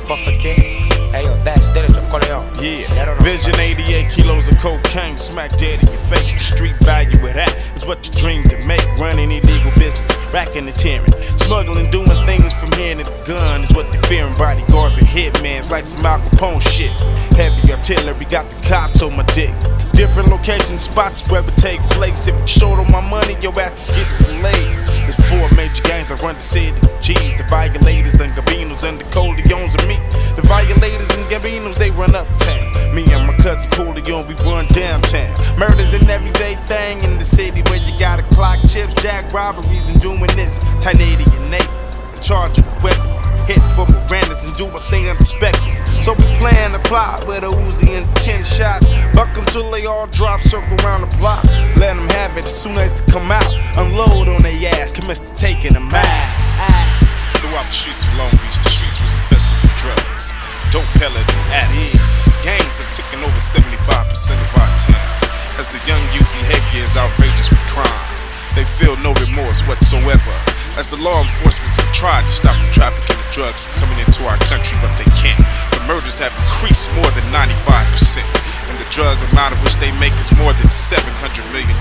motherfucker, kid. Hey, yo, that's derecho, coleón. Yeah, Vision 88 kilos of cocaine, smack dead in your face. The street value of that is what you dream to make. Running illegal business, racking and tearing, smuggling, doing things from here to the gun is what they fearing. Bodyguards and hitmans like some Al Capone shit. Heavy artillery, got the cops on my dick. Different location spots where it take place. If you short on my money, your ass is getting filleted. There's 4 major gangs that run the city. G's, the violators, the Gabinos, and the Coleones and me. The violators and Gabinos, they run uptown. Me and my cousin Coleone, we run downtown. Murders an everyday thing in the city where you gotta clock chips, jack robberies, and doing this. Tight 80 and 8, in charge of weapons. Hit for Miranda's and do a thing unexpected. So we plan to plot with a Uzi and 10 shots. Buck them till they all drop, circle around the block. Let them have it as soon as they come out. Unload on their ass, commence to taking them out. Throughout the streets of Long Beach, the streets was infested with drugs, dope peddlers and addicts. Gangs have taken over 75% of our town. As the young youth behavior is outrageous with crime, they feel no remorse whatsoever. As the law enforcement have tried to stop the trafficking of drugs from coming into our country, but they can't. The murders have increased more than 95%, and the drug amount of which they make is more than $700 million.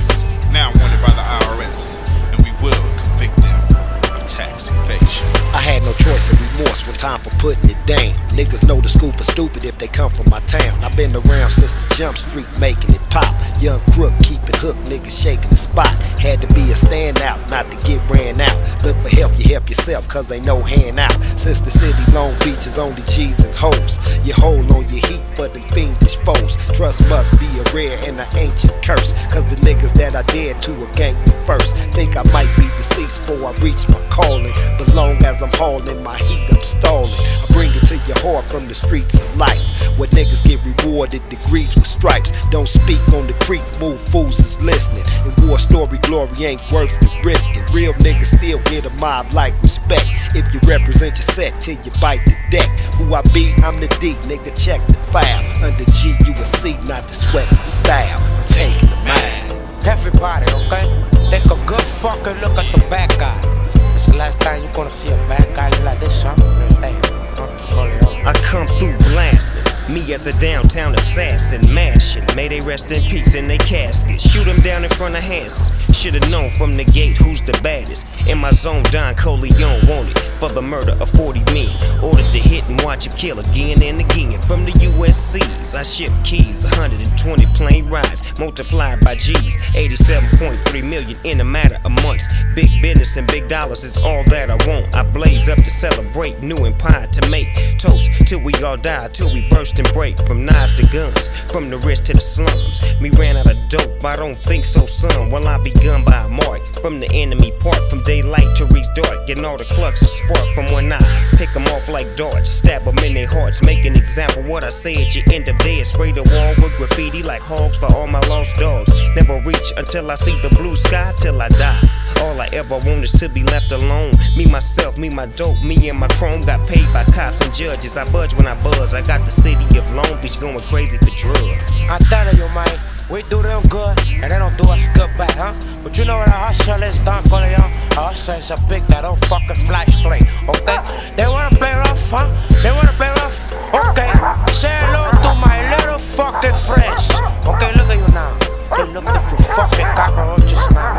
Now wanted by the IRS, and we will convict them of tax evasion. I had no choice of remorse when time for putting it down. Niggas know the scoop is stupid if they come from my town. I've been around since the jump street making it pop. Young crook keeping hooked, niggas shaking the spot. Had to be a standout, not to get ran out. Look for help, you help yourself, cause ain't no handout. Since the city Long Beach is only G's and hoes, you hold on your heat for them fiendish foes. Trust must be a rare and an ancient curse, cause the niggas that I dared to a gang me first think I might be deceased before I reach my calling. But long as I'm hauling my heat, I'm stalling. I bring it to your heart from the streets of life, where niggas get rewarded degrees with stripes. Don't speak on the creek, move fools is listening. And war story glory ain't worth the risking. Real niggas still get a mob like respect. If you represent your set till you bite the deck. Who I be, I'm the D, nigga check the file. Under G, you a C, not to sweat my style. I'm taking the man. Everybody, okay? Take a good fucking look at the bad guy. It's the last time you're gonna see a bad guy like this, huh? I come through blasting, me as a downtown assassin, mashing. May they rest in peace in their casket. Shoot them down in front of Hanson. Should've known from the gate who's the baddest. In my zone, Don Coleone wanted for the murder of 40 men. Ordered to hit and watch him kill again and again. From the USCs, I ship keys, 120 plane rides, multiplied by G's. 87.3 million in a matter of months. Big business and big dollars is all that I want. I blaze up to celebrate, new empire to make. Toast till we all die, till we burst and break. From knives to guns, from the wrist to the slums. Me ran out of dope, I don't think so, son. Well, I begun by a mark from the enemy part. From daylight to reach dark, getting all the clucks of spark from one eye. Pick them off like darts, stab them in their hearts. Make an example what I said, you end up dead. Spray the wall with graffiti like hogs for all my lost dogs. Never reach until I see the blue sky, till I die. All I ever want is to be left alone. Me, myself, me, my dope, me and my chrome. Got paid by cops and judges. I budge when I buzz. I got the city of Long Beach going crazy for drugs. I'm telling you, man, we do them good, and they don't do us good back, huh? But you know what a hustle is, Don Coleone? A hustle is a pig that don't fucking fly straight, okay? They wanna play rough, huh? They wanna play rough? Okay, say hello to my little fucking friends. Okay, look at you now. Hey, look at you fucking cockroaches now.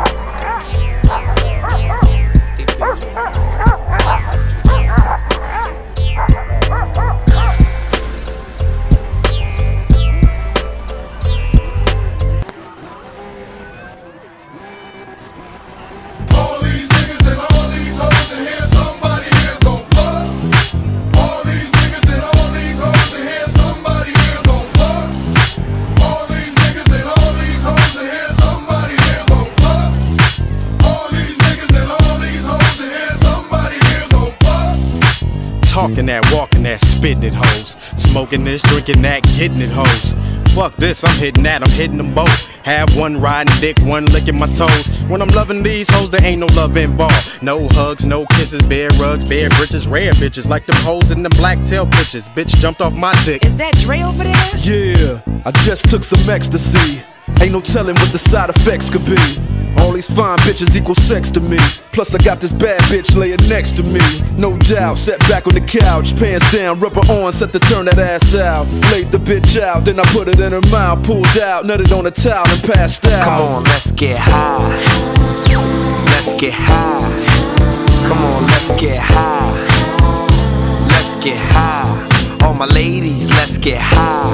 Talking that, walking that, spitting it, hoes. Smoking this, drinking that, getting it, hoes. Fuck this, I'm hitting that, I'm hitting them both. Have one riding dick, one licking my toes. When I'm loving these hoes, there ain't no love involved. No hugs, no kisses, bare rugs, bare britches, rare bitches. Like them hoes in them black tail bitches. Bitch jumped off my dick. Is that Dre over there? Yeah, I just took some ecstasy. Ain't no telling what the side effects could be. All these fine bitches equal sex to me. Plus I got this bad bitch laying next to me. No doubt, sat back on the couch, pants down, rubber on, set to turn that ass out. Laid the bitch out, then I put it in her mouth, pulled out, nutted on a towel and passed out. Come on, let's get high. Let's get high. Come on, let's get high. Let's get high. All my ladies, let's get high.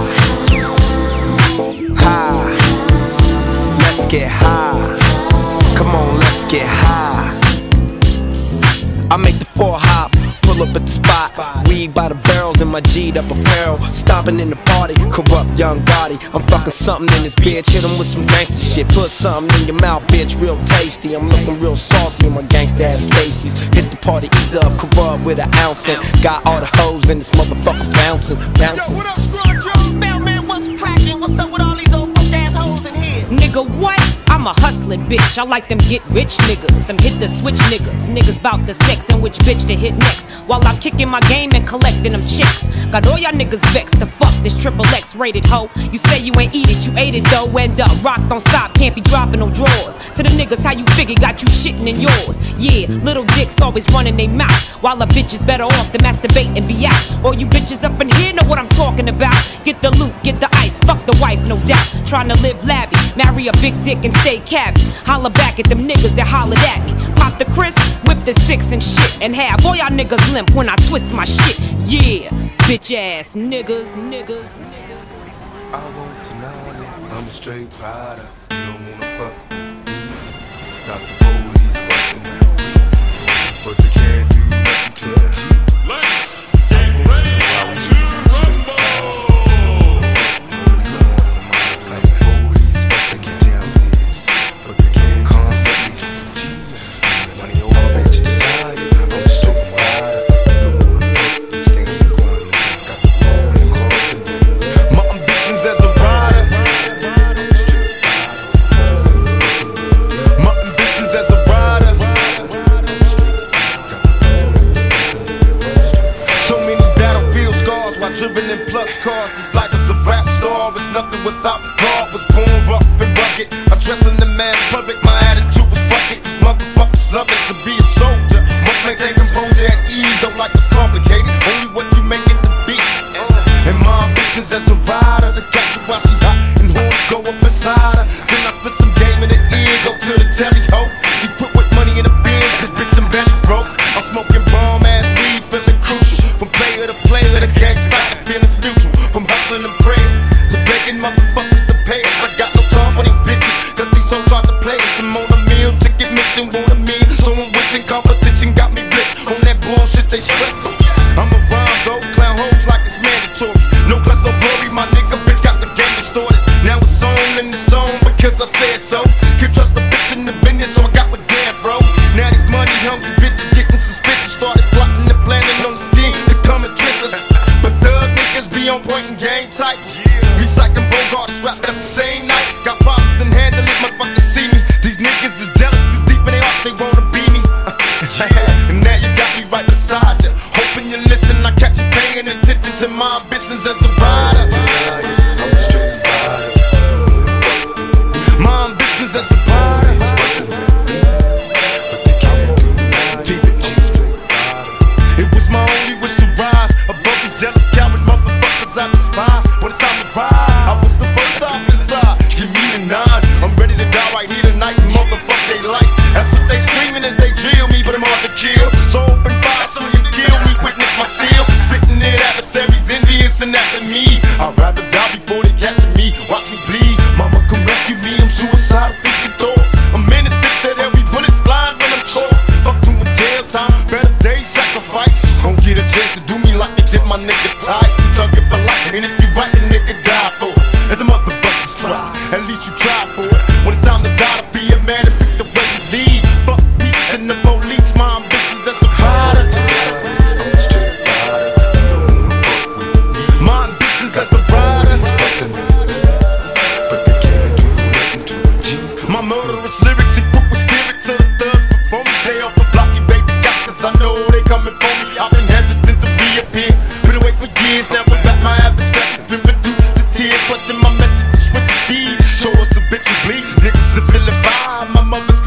High. Let's get high. Come on, let's get high. I make the 4 hop, pull up at the spot. Weed by the barrels in my G'd up apparel. Stomping in the party, corrupt young Gotti. I'm fucking something in this bitch, hit him with some gangsta shit. Put something in your mouth, bitch, real tasty. I'm looking real saucy in my gangsta ass Stacy's. Hit the party, ease up, corrupt with an ounce. And got all the hoes in this motherfucker bouncing, bouncing. Yo, what up, Scrub Joe? Man, what's cracking? What's up with all these old fuck ass hoes in here? Nigga, what? I'm a hustling bitch. I like them get rich niggas, them hit the switch niggas. Niggas bout the sex and which bitch to hit next. While I'm kicking my game and collecting them chicks. Got all y'all niggas vexed to fuck this triple X rated hoe. You say you ain't eat it, you ate it though. End up, rock don't stop, can't be dropping no drawers. To the niggas, how you figure, got you shitting in yours. Yeah, little dicks always running they mouth. While a bitch is better off to masturbate and be out. All you bitches up in here know what I'm talking about. Get the loot, get the ice, fuck the wife, no doubt. Trying to live lavish, marry a big dick and stay cabby. Holla back at them niggas that hollered at me. Pop the crisp, whip the 6 and shit. And have all y'all niggas limp when I twist my shit. Yeah, bitch ass niggas. I won't deny it, I'm a straight rider. You don't wanna fuck with me. Got the police bustin' at me, but they can't do nothing to us. Let's get ready to rumble. Like the police bustin' get down this, but they can't constantly cheat. Money over bitch inside, I'm a straight rider. You don't wanna fuck with me, stay in the corner. Got the ball in the closet. My ambitions as a rider. My ambitions as a rider. So many battlefield scars while driven in plus cars. This life is a rap star, it's nothing without God. Was born rough and rugged. I dress in the mass public, my attitude was fuck it. These motherfuckers love it to be a soldier. Must maintain composure at ease, don't like it's complicated. Only what you make it to be. And my ambitions as a rider, to catch her while she hot and horns go up inside her. Then I spit some game in the ear, go to the telly ho. He put with money in the bin, this bitch I'm belly broke. I'm smoking bomb ass weed, feeling crucial. From player to player, the gang fight, feelings mutual. From hustling and prayers to begging motherfuckers to pay us. I got no time for these bitches, cause these hoes try to play us. I'm on a meal, ticket mission, want a meal. So I'm wishing competition got me blitzed on that bullshit they stress. I'm a rhyme though, clown hoes like it's mandatory. No plus no glory, my nigga bitch got the game distorted. Now it's on and it's on because I said so. Can't trust the bitch in the business, so I got with damn bro. Now these money hungry bitches getting suspicious. Started plotting and planning on the scheme to come and trick us. But thug niggas be on point and game tight. Recycling Bogart, strapped up the same night. Got problems, then handle it, motherfuckers see me. These niggas is jealous, too deep in their heart, they wanna be me. And now you got me right beside you. Hoping you listen, I catch you paying attention to my ambitions as a rider. I'm a straight rider. My ambitions as a rider. But they can't do nothing. It was my only wish to rise above these jealous coward motherfuckers I despise. When it's time to ride, I was the first officer. Give me the 9. I'm ready to die right here tonight and motherfuck they like. That's what they screaming as they drill me, but I'm hard to kill. So open fire, so you kill me, witness my steel. Spitting it adversaries, envious and after me. I'd rather die before they capture me. Watch me bleed, mama come rescue me. I'm suicidal thinking thoughts. I'm innocent, said every bullet's flying when I'm caught. Fuck to my jail time, better days sacrifice. Don't get a chance to do me like they did my nigga tight. Thug it for life, and if you right, the nigga die for it. Let the motherfuckers try, at least you try for it. When it's time to die, to be a man and pick the way you lead. Fuck peace and the police, my ambitions as a rider. I'm a straight rider. You don't wanna fuck with me. My ambitions as a rider. But they can't do nothing to a G. My murderous lyrics equip with spirit to the thugs before me. Stay off the block, you baby got, cause I know they coming for me. I've been hesitant to reappear, been away for years. Now I'm back, my adversary been reduced to tears. Questing my method to switch the speed. Show us a bitch you bleed, niggas are vilify. My mother's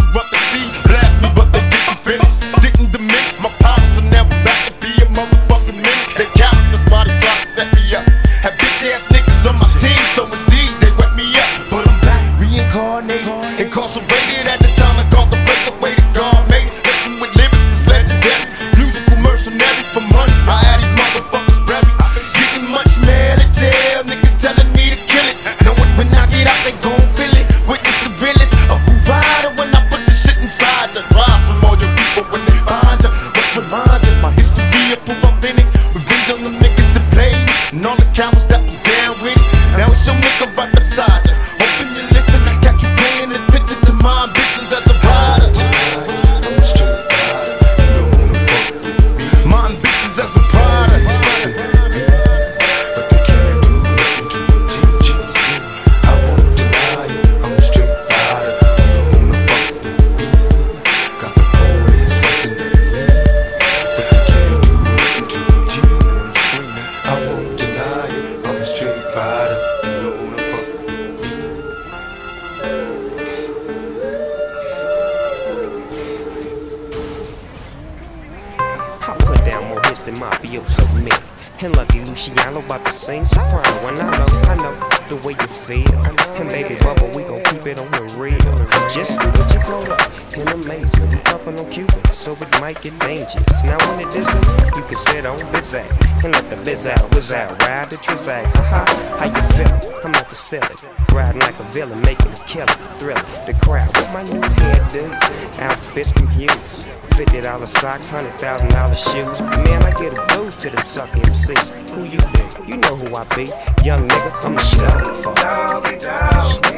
Boston mafioso me. And Lucky Luciano about to sing soprano. And I know the way you feel. And baby bubble, we gon' keep it on the real. Just do what you call up and amazing. We puffin' on Cuban, so it might get dangerous. Now when it isn't, you can sit on Bizak and let the biz out, ride the Trizak. Haha, how you feelin'? I'm not the silly, riding like a villain, making a killer, thriller. The crowd with my new hairdo, outfits from Hughes. $50 socks, $100,000 shoes. Man, I get a blues to them sucker MCs. Who you be? You know who I be. Young nigga, I'm the star. Doggy dog,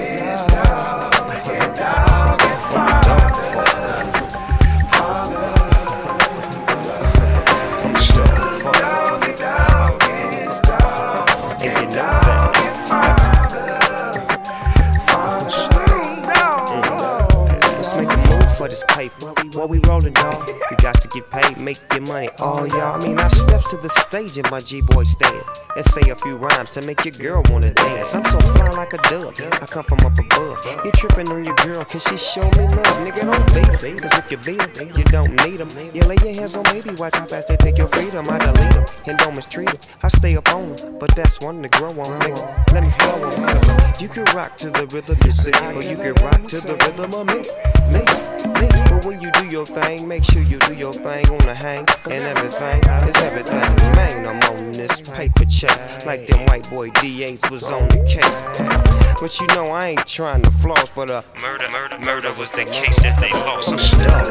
for this paper, what we rollin', dawg? You got to get paid, make your money, all y'all. I mean, I steps to the stage in my G-boy stand and say a few rhymes to make your girl wanna dance. I'm so fly like a dove, I come from up above. You trippin' on your girl cause she show me love. Nigga, don't beat her, cause if you beat her, you don't need them. You lay your hands on baby, watch how fast they take your freedom. I delete them and don't mistreat them. I stay up on them, but that's one to grow on me. Let me flow on cause you can rock to the rhythm you see, or you can rock to the rhythm of me. But when you do your thing, make sure you do your thing on the hang. And everything is everything. Man, I'm on this paper chase like them white boy DAs was on the case. But you know I ain't trying to floss, but murder was the case that they lost. I'm stuck.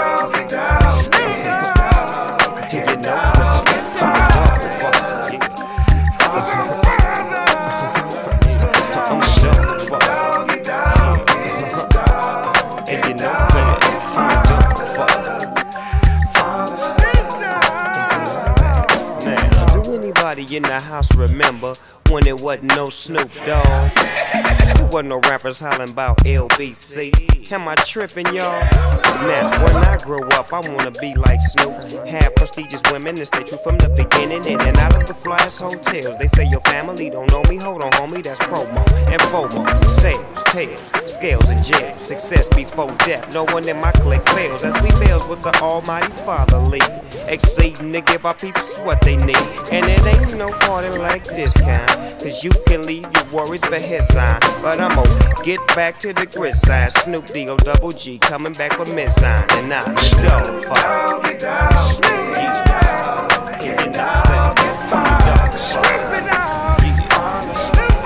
You know, I'm stuck. And you know, anybody in the house remember when it wasn't no Snoop Dogg? There wasn't no rappers hollering about LBC. Am I tripping, y'all? Now, when I grow up, I wanna be like Snoop. Have prestigious women and stay true from the beginning. In and out of the flyest hotels. They say your family don't know me. Hold on, homie, that's promo. And FOMO, sales, tails, scales, and jails. Success before death. No one in my clique fails. As we fails with the almighty father lead. Exceeding to give our people what they need. And it ain't no party like this kind. Cause you can leave your worries behind. But I'm gonna get back to the grid side. Snoop D-O-double-G coming back with Mid-Sign. And I'm the dog fuck. Snoop